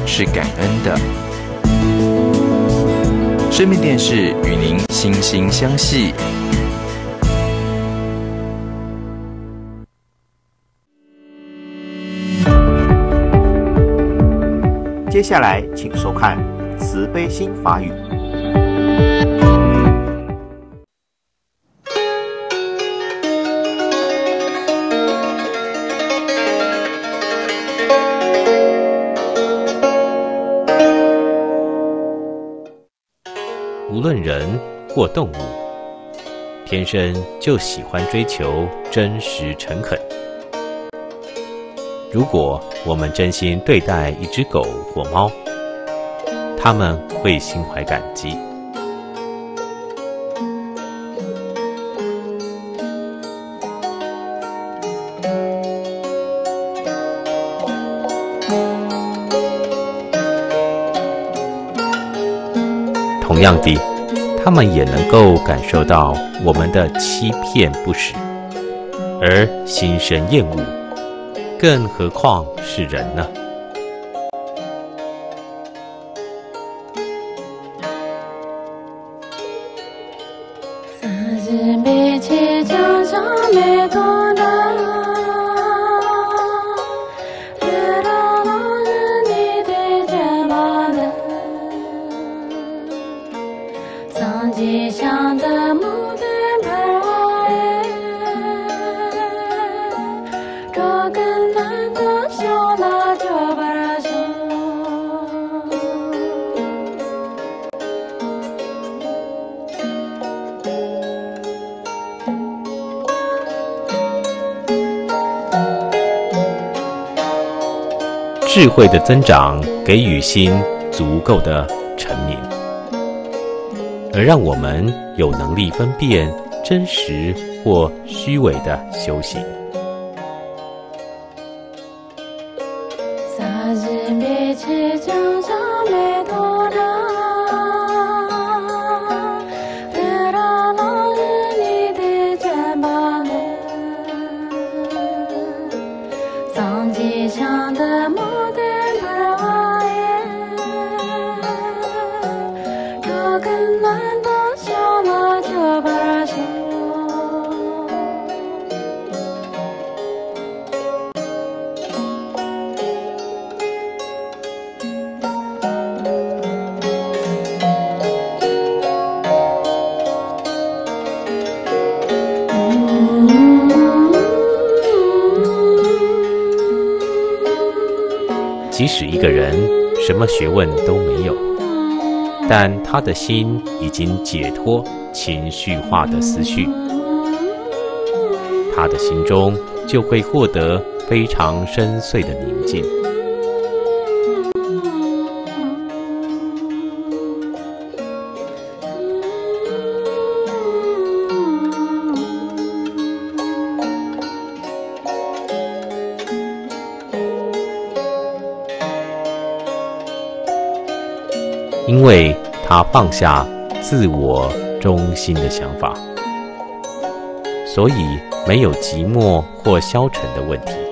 是感恩的。生命电视与您心心相系。 接下来请收看慈悲心法语。 无论人或动物，天生就喜欢追求真实诚恳。如果我们真心对待一只狗或猫，它们会心怀感激。同样的，他们也能够感受到我们的欺骗不实，而心生厌恶，更何况是人呢？智慧的增长给予心足够的沉泯，而让我们有能力分辨真实或虚伪的修行。即使一个人什么学问都没有，但他的心已经解脱情绪化的思绪，他的心中就会获得非常深邃的宁静。因为他放下自我中心的想法，所以没有寂寞或消沉的问题。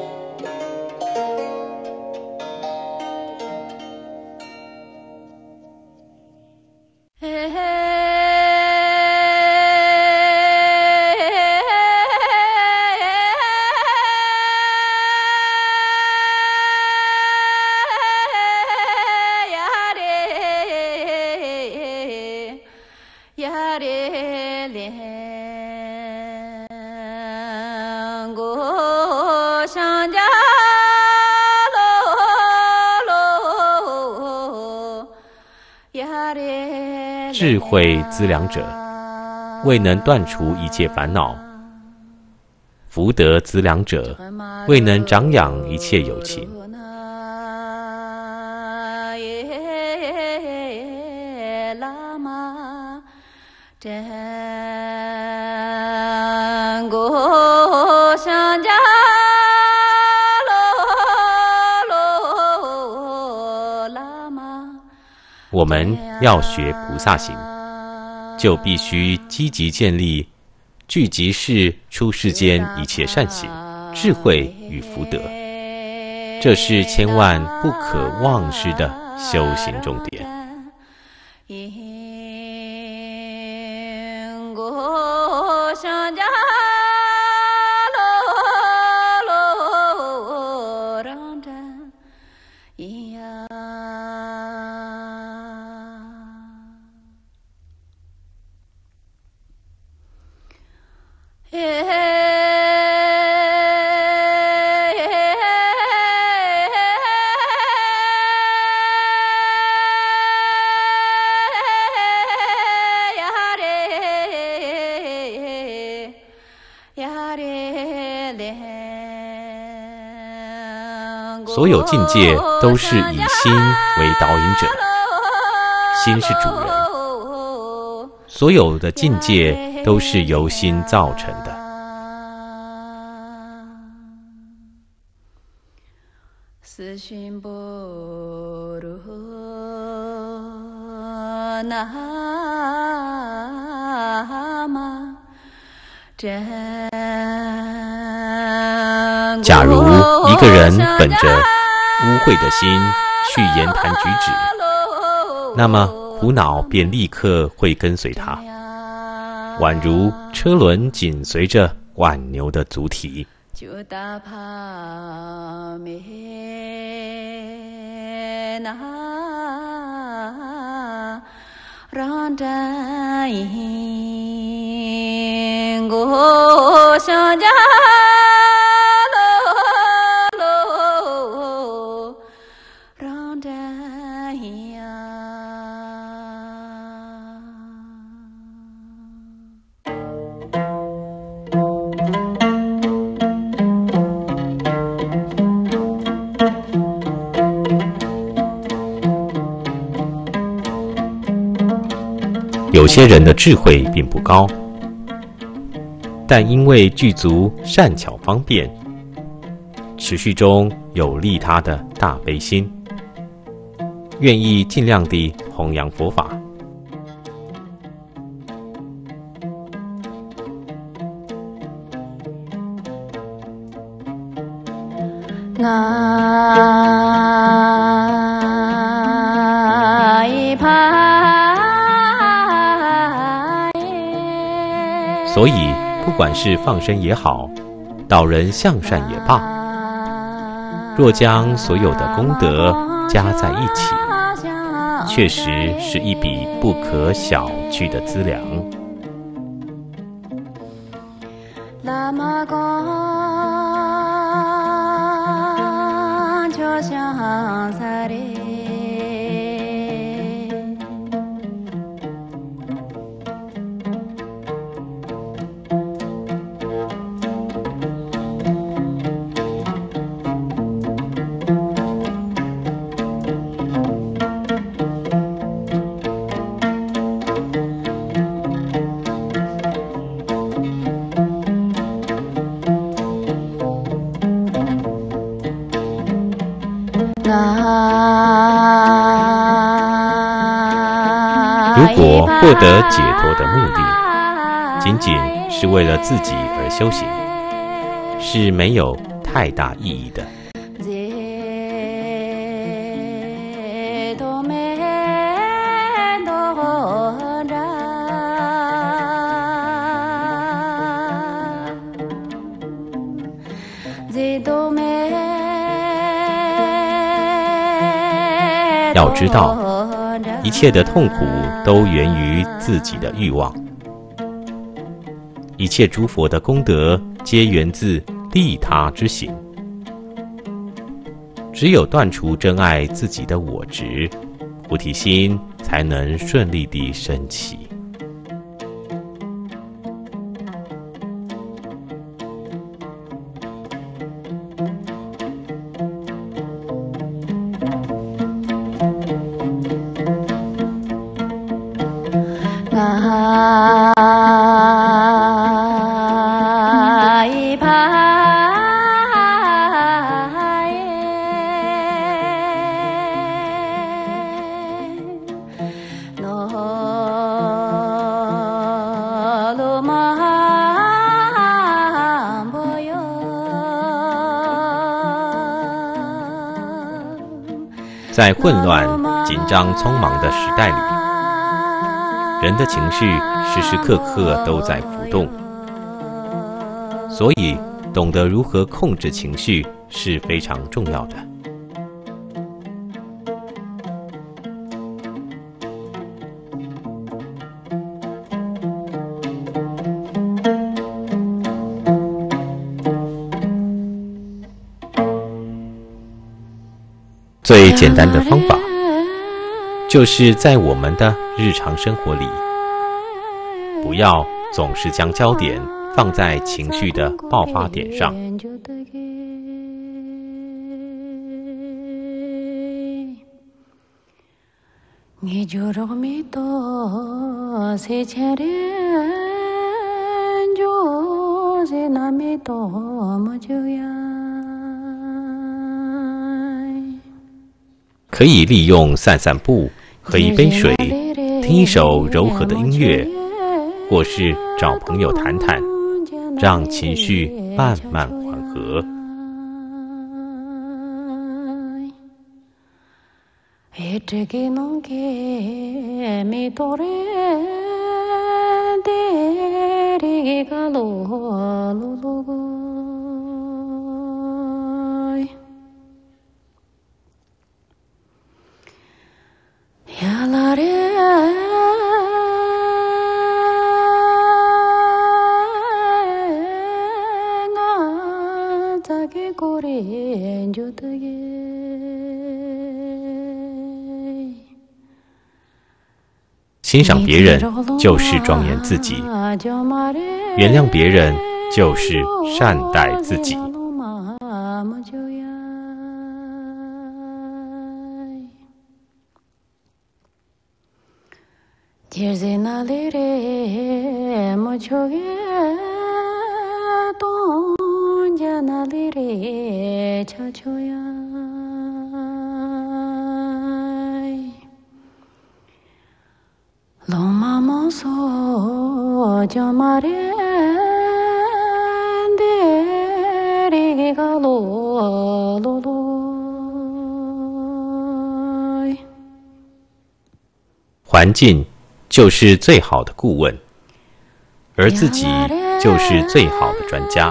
智慧资粮者，未能断除一切烦恼；福德资粮者，未能长养一切有情。我们要学菩萨行，就必须积极建立聚集世出世间一切善行、智慧与福德， 这是千万不可忘失的修行重点。所有境界都是以心为导引者，心是主人。所有的境界都是由心造成的。 四旬般若那玛真。假如一个人本着污秽的心去言谈举止，那么苦恼便立刻会跟随他，宛如车轮紧随着挽牛的足体。有些人的智慧并不高，但因为具足善巧方便，持续中有利他的大悲心，愿意尽量地弘扬佛法。所以不管是放生也好，导人向善也罢，若将所有的功德加在一起，确实是一笔不可小觑的资粮。如果获得解脱的目的仅仅是为了自己而修行，是没有太大意义的。要知道，一切的痛苦都源于自己的欲望，一切诸佛的功德皆源自利他之行。只有断除真爱自己的我执，菩提心才能顺利地升起。 在混乱、紧张、匆忙的时代里，人的情绪时时刻刻都在浮动，所以懂得如何控制情绪是非常重要的。最简单的方法，就是在我们的日常生活里，不要总是将焦点放在情绪的爆发点上。可以利用散散步、喝一杯水、听一首柔和的音乐，或是找朋友谈谈，让情绪慢慢缓和。欣赏别人就是庄严自己，原谅别人就是善待自己。环境就是最好的顾问，而自己就是最好的专家。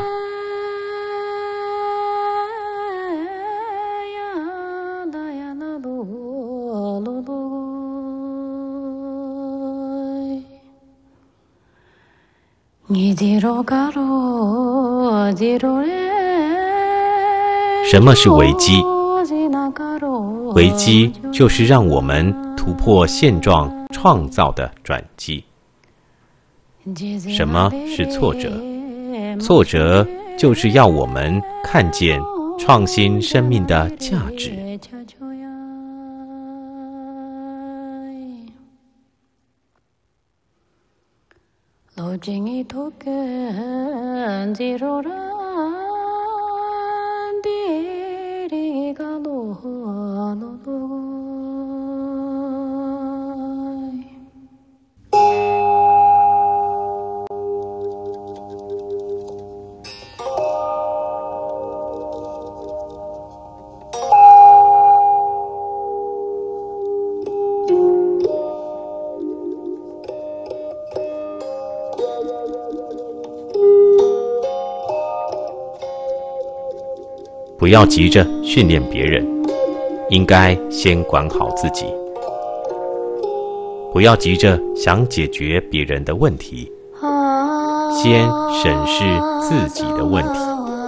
什么是危机？危机就是让我们突破现状创造的转机。什么是挫折？挫折就是要我们看见创新生命的价值。不要急着训练别人，应该先管好自己。不要急着想解决别人的问题，先审视自己的问题。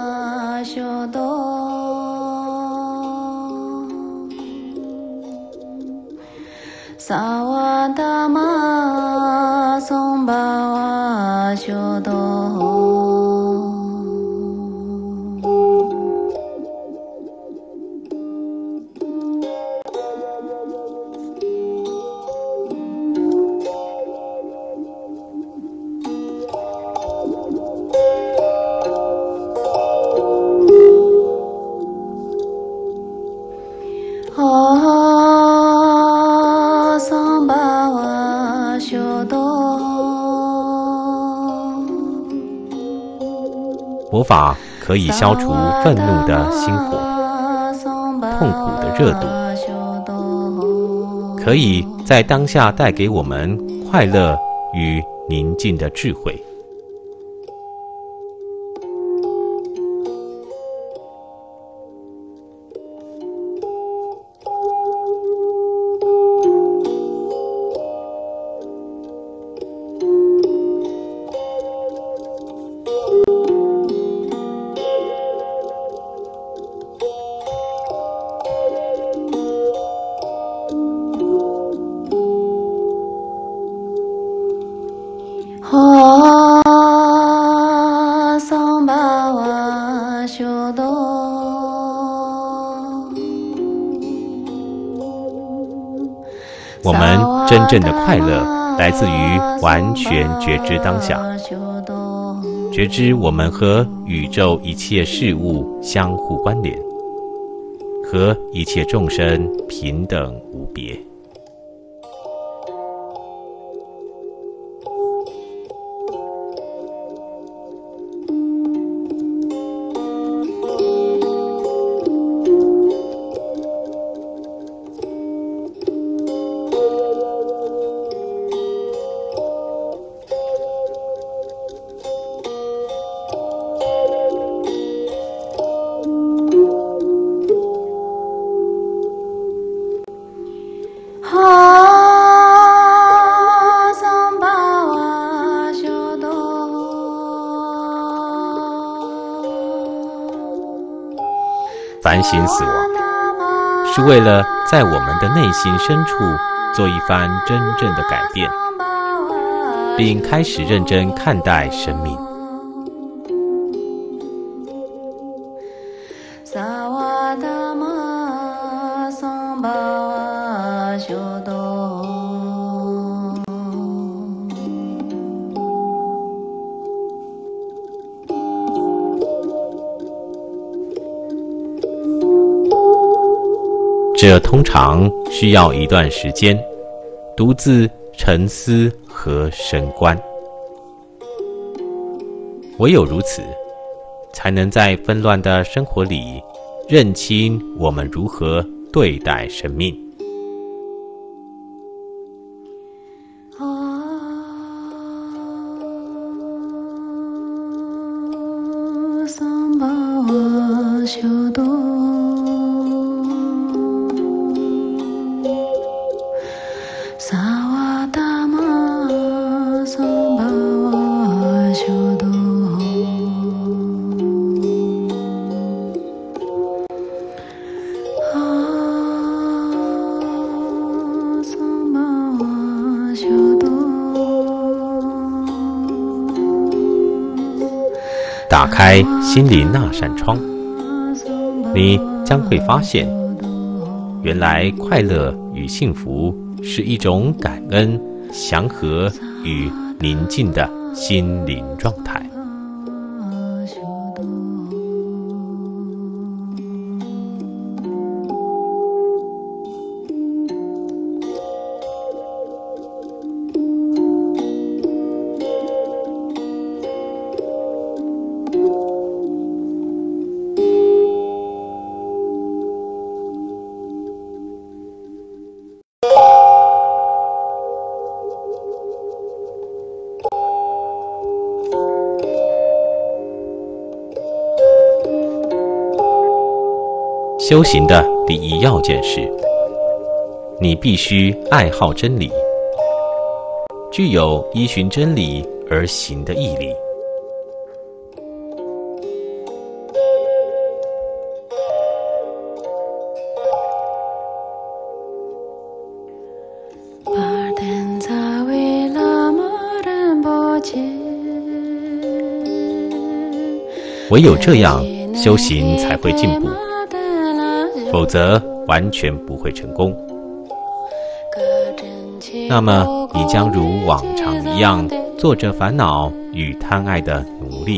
魔法可以消除愤怒的心火，痛苦的热度， 可以在当下带给我们快乐与宁静的智慧。我们真正的快乐来自于完全觉知当下，觉知我们和宇宙一切事物相互关联，和一切众生平等无别。反省死亡，是为了在我们的内心深处做一番真正的改变，并开始认真看待生命。这通常需要一段时间，独自沉思和深观。唯有如此，才能在纷乱的生活里，认清我们如何对待生命。打开心灵那扇窗，你将会发现，原来快乐与幸福是一种感恩、祥和与宁静的心灵状态。修行的第一要件是，你必须爱好真理，具有依循真理而行的毅力。唯有这样，修行才会进步。否则完全不会成功。那么你将如往常一样做着烦恼与贪爱的奴隶。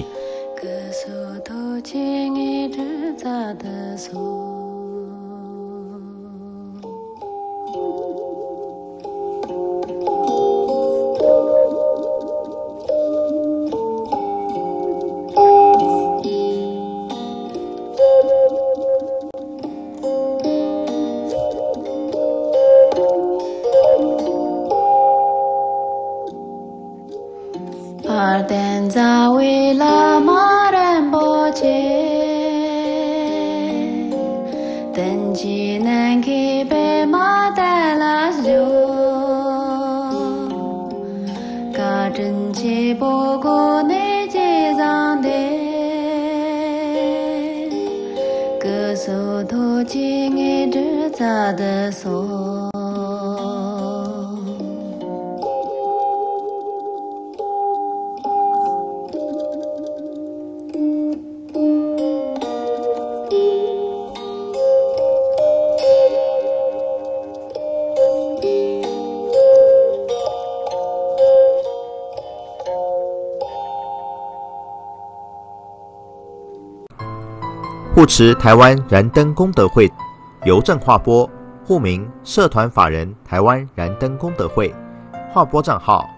护持台湾燃灯功德会邮政划拨，户名社团法人台湾燃灯功德会，划拨账号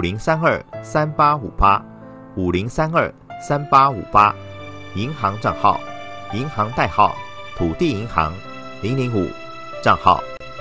50323850323858，银行账号银行代号土地银行005，账号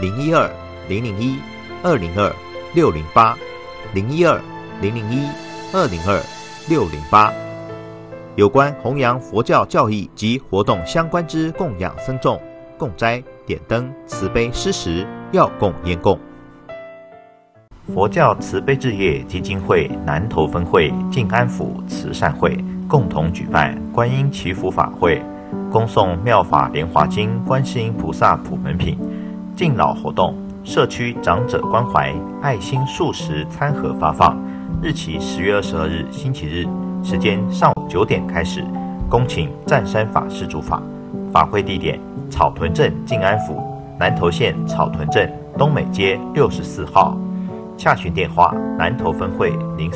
012-001-208，012-001-202-608。有关弘扬佛教教义及活动相关之供养僧众、供斋、点灯、慈悲施食、药供、烟供。佛教慈悲置业基金会南投分会静安府慈善会共同举办观音祈福法会，恭诵妙法莲华经观世音菩萨普门品，敬老活动，社区长者关怀爱心素食餐盒发放，日期10月22日星期日，时间上午9点开始，恭请湛山法师主法。法会地点草屯镇静安府，南投县草屯镇东美街64号。洽询电话：南投分会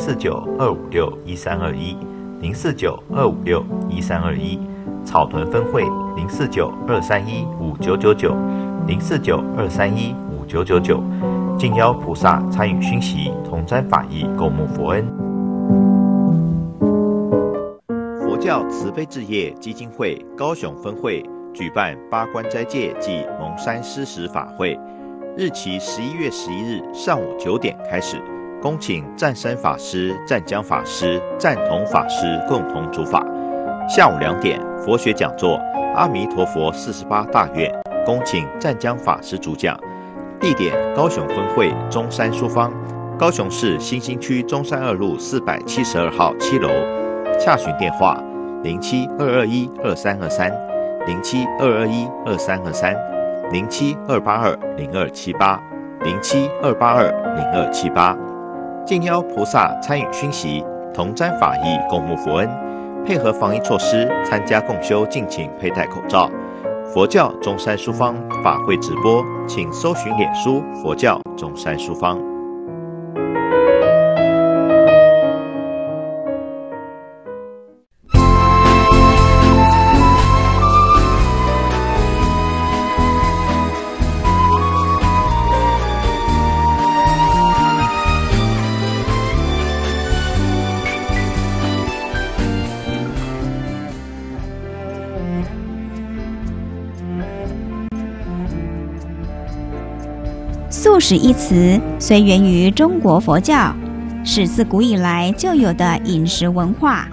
049-256-1321，049-256-1321，草屯分会049-231-5999，049-231-5999。敬邀菩萨参与熏习，同沾法益，共沐佛恩。佛教慈悲置业基金会高雄分会举办八关斋戒暨蒙山施食法会，日期11月11日上午9点开始，恭请湛山法师、湛江法师、湛同法师共同主法。下午2点佛学讲座阿弥陀佛48大愿，恭请湛江法师主讲。地点高雄分会中山书坊，高雄市新兴区中山2路472号7楼。洽询电话07221323，07221323，0722820278，0722820278。敬邀菩萨参与熏习，同沾法益，共沐佛恩。配合防疫措施，参加共修敬请佩戴口罩。佛教中山书坊法会直播，请搜寻脸书佛教中山书坊。 素食一词虽源于中国佛教，是自古以来就有的饮食文化。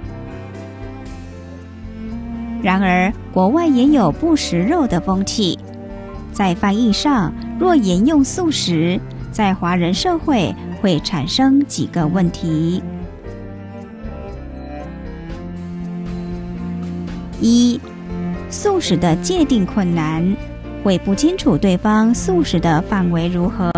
然而，国外也有不食肉的风气。在翻译上，若沿用素食，在华人社会会产生几个问题：一、素食的界定困难，会不清楚对方素食的范围如何。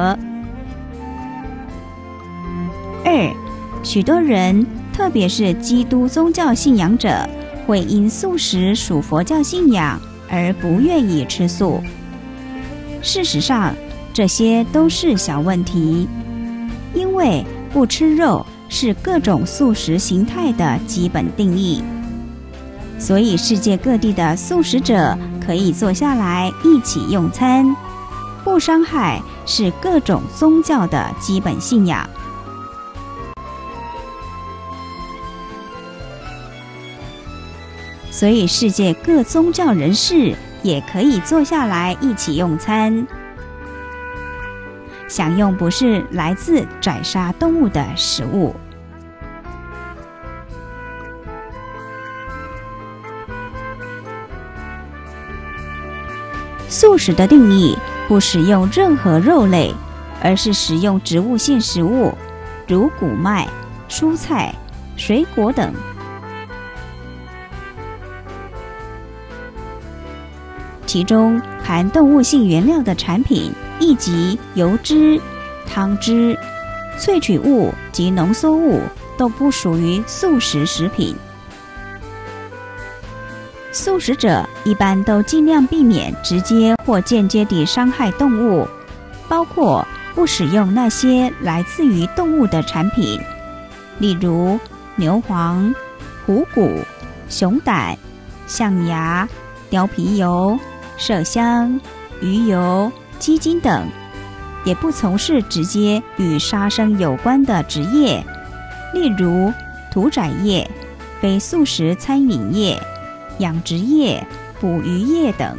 二、许多人，特别是基督宗教信仰者，会因素食属佛教信仰而不愿意吃素。事实上，这些都是小问题，因为不吃肉是各种素食形态的基本定义。所以世界各地的素食者可以坐下来一起用餐，不伤害是各种宗教的基本信仰。所以世界各宗教人士也可以坐下来一起用餐，享用不是来自宰杀动物的食物。 素食的定义不食用任何肉类，而是食用植物性食物，如谷麦、蔬菜、水果等。其中含动物性原料的产品，亦即油脂、汤汁、萃取物及浓缩物，都不属于素食食品。素食者一般都尽量避免直接或间接地伤害动物，包括不使用那些来自于动物的产品，例如牛黄、虎骨、熊胆、象牙、貂皮油、麝香、鱼油、鸡精等，也不从事直接与杀生有关的职业，例如屠宰业、非素食餐饮业、养殖业、捕鱼业等。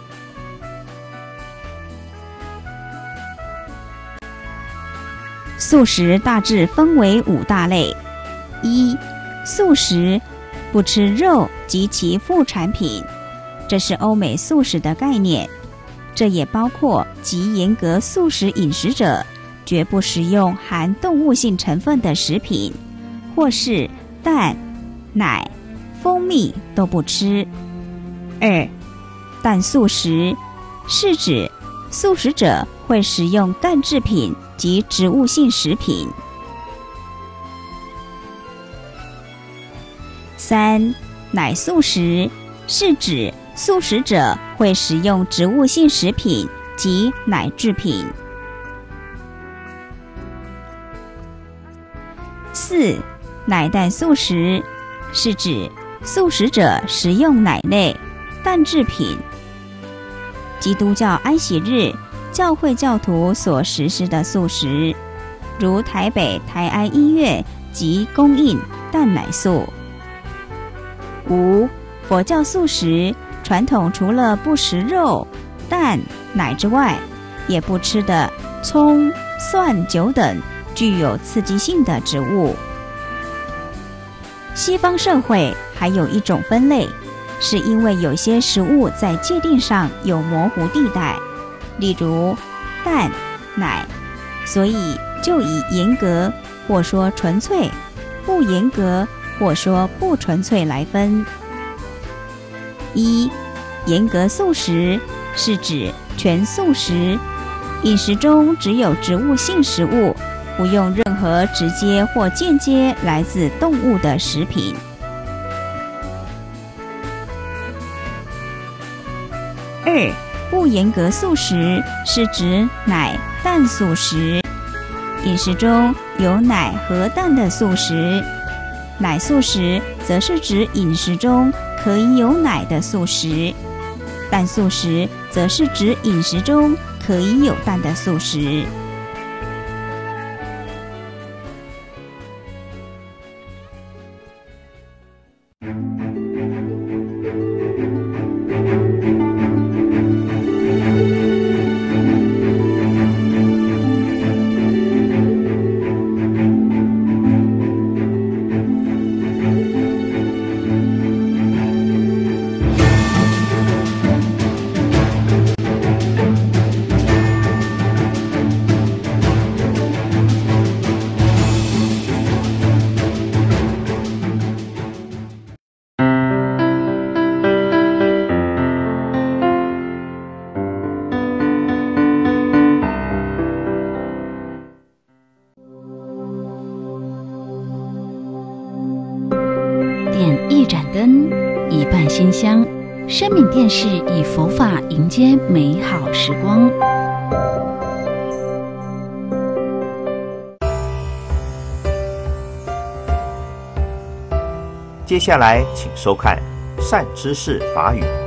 素食大致分为5大类：一、素食不吃肉及其副产品，这是欧美素食的概念，这也包括极严格素食饮食者绝不食用含动物性成分的食品，或是蛋、奶、蜂蜜都不吃。2、蛋素食是指素食者会食用蛋制品及植物性食品。3、奶素食是指素食者会食用植物性食品及奶制品。4、奶蛋素食是指素食者食用奶类、蛋制品。基督教安息日教会教徒所实施的素食，如台北台安医院即供应蛋奶素。5、佛教素食传统除了不食肉、蛋、奶之外，也不吃的葱、蒜、酒等具有刺激性的植物。西方社会还有一种分类，是因为有些食物在界定上有模糊地带，例如蛋、奶，所以就以严格或说纯粹，不严格或说不纯粹来分。1、严格素食是指全素食，饮食中只有植物性食物，不用任何直接或间接来自动物的食品。2、不严格素食是指奶蛋素食，饮食中有奶和蛋的素食。奶素食则是指饮食中可以有奶的素食，蛋素食则是指饮食中可以有蛋的素食。 点一盏灯，一半馨香。生命电视以佛法迎接美好时光。 接下来请收看善知识法语。